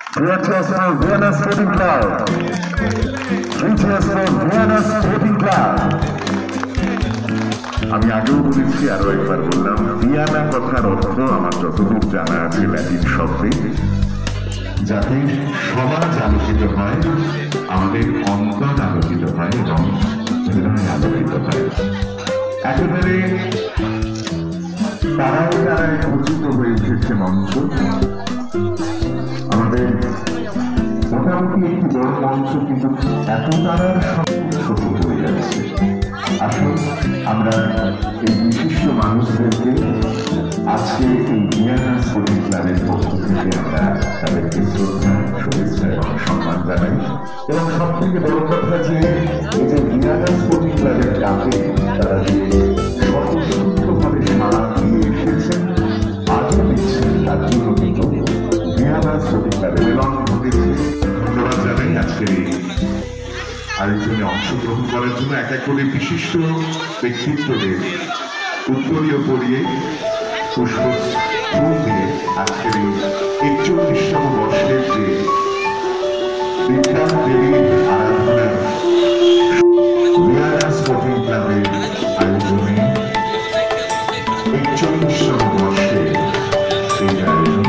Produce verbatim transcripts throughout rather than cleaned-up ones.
Three cheers for Vienna Sporting Club. Three cheers for Vienna Sporting Club. আমি আগেও বলেছি, আরো একবার বললাম, ভিয়ানা কথার অর্থ আমার যতদূর জানা আছে ল্যাটিন শব্দে, যাতে সমাজ আলোকিত হয়, আমাদের অন্তর আলোকিত হয় এবং হৃদয় আলোকিত হয়। একেবারে তারাই তারাই উচিত হয়ে উঠেছে মঞ্চ। আমাদের মোটামুটি একটি বড় মঞ্চ, কিন্তু এত তারার সঙ্গে ছোট হয়ে যাচ্ছে। আসুন আমরা এই বিশিষ্ট মানুষদেরকে আজকে এই ভিয়ানা স্পোর্টিং ক্লাবের পক্ষ থেকে আমরা তাদেরকে শ্রদ্ধা, শুভেচ্ছা এবং সম্মান জানাই। এবং সব থেকে বড় কথা যে এই যে ভিয়ানা স্পোর্টিং ক্লাবের ডাকে তারা যে স্বতঃস্ফূর্তভাবে সাড়া দিয়ে এসেছেন, আজও দিচ্ছেন, তার জন্য কিন্তু ভিয়ানা স্পোর্টিং ক্লাবের এবং ধন্যবাদ জানাই আজকের এই আয়োজনে অংশগ্রহণ করার জন্য। এক এক করে বিশিষ্ট ব্যক্তিত্বদের উত্তরীয় পরিয়ে পুষ্প ফুল দিয়ে আজকের এই একচল্লিশতম বর্ষের যে বিখ্যাত দেবীর আরাধনার ভিয়ানা স্পোর্টিং ক্লাবের আয়োজনে একচল্লিশতম বর্ষে এই আয়োজন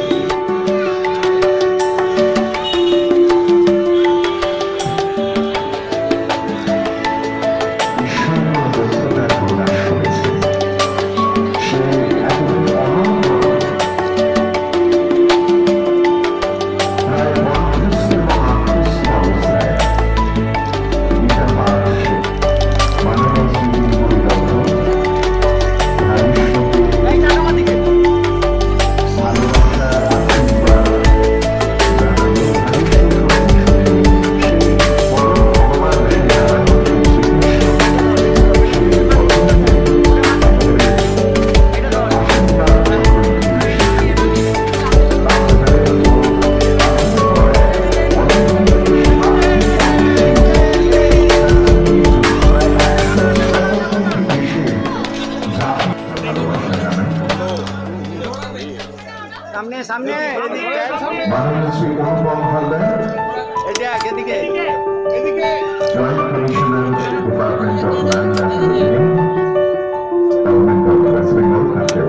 সামনে সামনে মাননীয় শ্রী অনুপম হালদার, এদিকে এদিকে joint commissioner, department of land and revenue, government of West Bengal, তাকে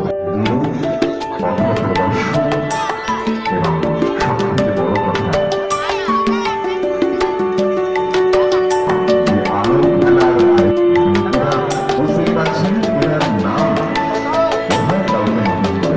অর্থপ্রদর্শন এবং সবথেকে বড় কথা যে আনন্দ খেলার বুঝতেই পারছেন এনার নাম কোথায় কাউকে নতুন করে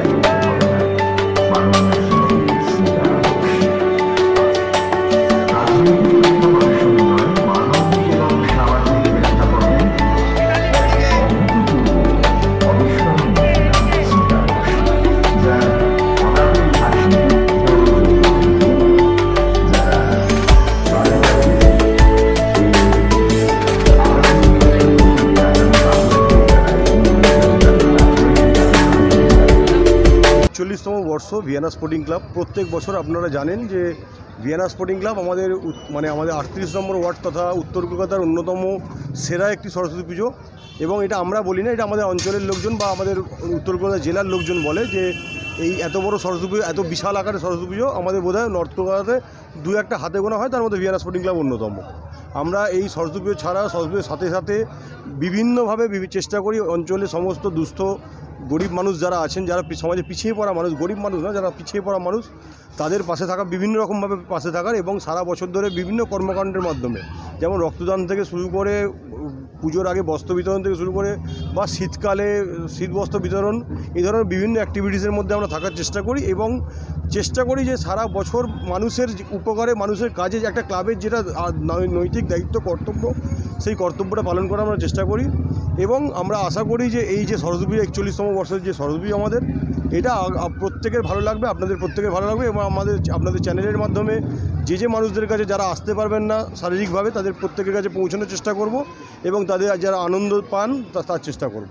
চল্লিশতম বর্ষ ভিয়ানা স্পোর্টিং ক্লাব। প্রত্যেক বছর আপনারা জানেন যে ভিয়ানা স্পোর্টিং ক্লাব আমাদের মানে আমাদের আটত্রিশ নম্বর ওয়ার্ড তথা উত্তর কলকাতার অন্যতম সেরা একটি সরস্বতী পুজো। এবং এটা আমরা বলি না, এটা আমাদের অঞ্চলের লোকজন বা আমাদের উত্তর কলকাতা জেলার লোকজন বলে যে এই এত বড় সরস্বতী পুজো, এত বিশাল আকারের সরস্বতী পুজো আমাদের বোধহয় নর্থ কলকাতাতে দু একটা হাতে গোনা হয়, তার মধ্যে ভিয়ানা স্পোর্টিং ক্লাব অন্যতম। আমরা এই সরস্বতী পুজো ছাড়া সরস্বতী পুজোর সাথে সাথে বিভিন্নভাবে চেষ্টা করি অঞ্চলের সমস্ত দুস্থ গরিব মানুষ যারা আছেন, যারা সমাজে পিছিয়ে পড়া মানুষ, গরিব মানুষ না, যারা পিছিয়ে পড়া মানুষ, তাদের পাশে থাকা, বিভিন্ন রকমভাবে পাশে থাকার এবং সারা বছর ধরে বিভিন্ন কর্মকাণ্ডের মাধ্যমে, যেমন রক্তদান থেকে শুরু করে পুজোর আগে বস্ত্র বিতরণ থেকে শুরু করে বা শীতকালে শীত বস্ত্র বিতরণ, এই ধরনের বিভিন্ন অ্যাক্টিভিটিসের মধ্যে আমরা থাকার চেষ্টা করি এবং চেষ্টা করি যে সারা বছর মানুষের উপকারে, মানুষের কাজে একটা ক্লাবের যেটা নৈতিক দায়িত্ব, কর্তব্য, সেই কর্তব্যটা পালন করার আমরা চেষ্টা করি। এবং আমরা আশা করি যে এই যে সরস্বতী পুজো একচল্লিশতম বর্ষের যে সরস্বতী পুজো আমাদের, এটা প্রত্যেকের ভালো লাগবে, আপনাদের প্রত্যেকের ভালো লাগবে এবং আমাদের আপনাদের চ্যানেলের মাধ্যমে যে যে মানুষদের কাছে যারা আসতে পারবেন না শারীরিকভাবে, তাদের প্রত্যেকের কাছে পৌঁছানোর চেষ্টা করব এবং তাদের যারা আনন্দ পান তার চেষ্টা করব।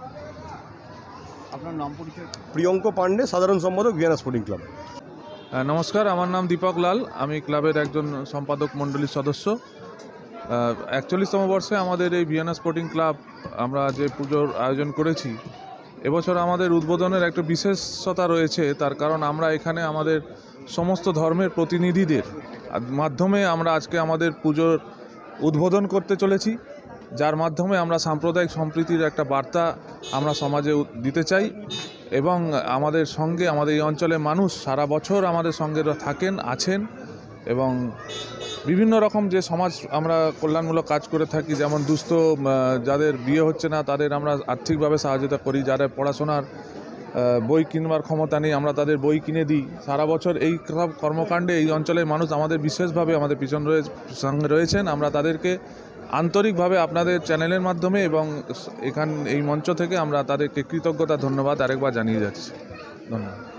আপনার নাম পরিচয়? প্রিয়ঙ্ক পান্ডে, সাধারণ সম্পাদক, ভিয়ানা স্পোর্টিং ক্লাব। নমস্কার, আমার নাম দীপক লাল, আমি ক্লাবের একজন সম্পাদক মণ্ডলীর সদস্য। একচল্লিশতম বর্ষে আমাদের এই ভিয়ানা স্পোর্টিং ক্লাব আমরা যে পুজোর আয়োজন করেছি, এবছর আমাদের উদ্বোধনের একটা বিশেষতা রয়েছে। তার কারণ আমরা এখানে আমাদের সমস্ত ধর্মের প্রতিনিধিদের মাধ্যমে আমরা আজকে আমাদের পুজোর উদ্বোধন করতে চলেছি, যার মাধ্যমে আমরা সাম্প্রদায়িক সম্প্রীতির একটা বার্তা আমরা সমাজে দিতে চাই এবং আমাদের সঙ্গে আমাদের এই অঞ্চলের মানুষ সারা বছর আমাদের সঙ্গে থাকেন আছেন এবং বিভিন্ন রকম যে সমাজ আমরা কল্যাণমূলক কাজ করে থাকি, যেমন দুস্থ যাদের বিয়ে হচ্ছে না তাদের আমরা আর্থিকভাবে সহযোগিতা করি, যারা পড়াশোনার বই কিনবার ক্ষমতা নেই আমরা তাদের বই কিনে দিই। সারা বছর এই সব কর্মকাণ্ডে এই অঞ্চলের মানুষ আমাদের বিশেষভাবে আমাদের পিছন রয়ে সঙ্গে রয়েছেন। আমরা তাদেরকে আন্তরিকভাবে আপনাদের চ্যানেলের মাধ্যমে এবং এখান এই মঞ্চ থেকে আমরা তাদেরকে কৃতজ্ঞতা ধন্যবাদ আরেকবার জানিয়ে যাচ্ছি। ধন্যবাদ।